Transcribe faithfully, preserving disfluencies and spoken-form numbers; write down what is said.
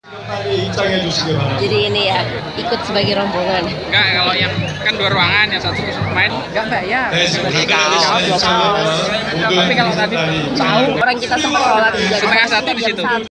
Jadi ini ya ikut sebagai rombongan. Enggak, kalau yang kan dua ruangan, yang satu main enggak bayar. Tapi kalau tadi tahu orang kita sempat sholat juga setengah satu di situ.